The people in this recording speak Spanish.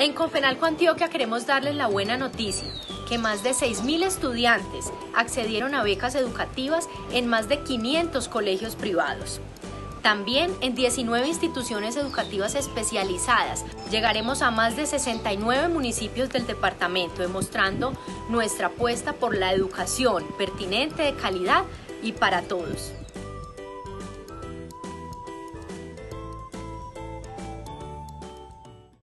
En Confenalco Antioquia queremos darles la buena noticia, que más de 6.000 estudiantes accedieron a becas educativas en más de 500 colegios privados. También en 19 instituciones educativas especializadas llegaremos a más de 69 municipios del departamento, demostrando nuestra apuesta por la educación pertinente, de calidad y para todos.